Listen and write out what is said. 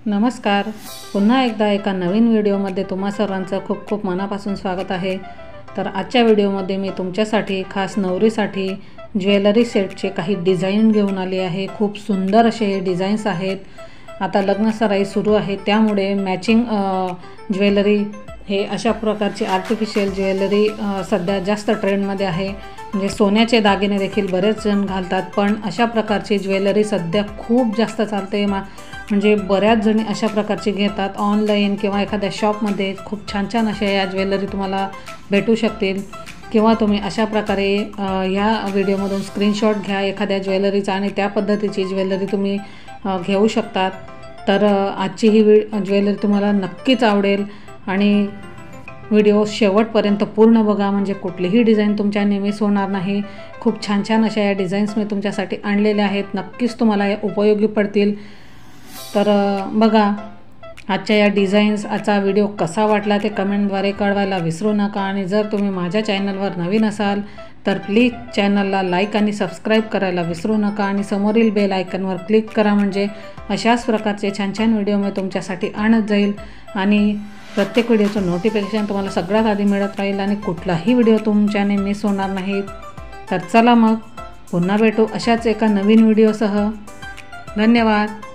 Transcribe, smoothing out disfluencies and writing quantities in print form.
नमस्कार, पुन्हा एकदा एका नवीन व्हिडिओमध्ये तुम्हा सर्वांचं खूप खूप मनापासून स्वागत आहे। तर आजच्या व्हिडिओमध्ये मी तुमच्यासाठी खास नवरीसाठी ज्वेलरी सेटचे काही डिझाइन घेऊन आली आहे। खूप सुंदर असे हे डिझाईन्स आहेत। आता लग्नसराई सुरू आहे, त्यामुळे मॅचिंग ज्वेलरी हे अशा प्रकारची आर्टिफिशियल ज्वेलरी सध्या जास्त ट्रेंडमध्ये आहे। म्हणजे सोन्याचे दागिने देखील बरेच जण घालतात, पण अशा प्रकारची ज्वेलरी सध्या खूप जास्त चालते। म्हणजे बऱ्याच जणी अशा प्रकारची घेतात ऑनलाईन किंवा एखाद्या शॉपमध्ये खूप छान छान अशा या ज्वेलरी तुम्हाला भेटू शकतील। किंवा तुम्ही अशा प्रकारे ह्या व्हिडिओमधून स्क्रीनशॉट घ्या एखाद्या ज्वेलरीचा आणि त्या पद्धतीची ज्वेलरी तुम्ही घेऊ शकतात। तर आजची ही ज्वेलरी तुम्हाला नक्कीच आवडेल आणि व्हिडिओ शेवटपर्यंत पूर्ण बघा, म्हणजे कुठलीही डिझाईन तुमच्या मिस होणार नाही। खूप छान छान अशा या डिझाईन्स मी तुमच्यासाठी आणलेल्या आहेत, नक्कीच तुम्हाला या उपयोगी पडतील। तर बघा आजच्या या डिझाईन्सचा व्हिडिओ कसा वाटला ते कमेंटद्वारे कळवायला विसरू नका। आणि जर तुम्ही माझ्या चॅनलवर नवीन असाल तर प्लीज चॅनलला लाईक आणि सबस्क्राईब करायला विसरू नका आणि समोरील बेल आयकॉनवर क्लिक करा, म्हणजे अशाच प्रकारचे छान छान व्हिडिओ मी तुमच्यासाठी आणत जाईल आणि प्रत्येक व्हिडिओचं नोटिफिकेशन तुम्हाला सगळ्यात आधी मिळत राहील आणि कुठलाही व्हिडिओ तुमच्याने मिस होणार नाही। तर चला मग पुन्हा भेटू अशाच एका नवीन व्हिडिओसह। धन्यवाद।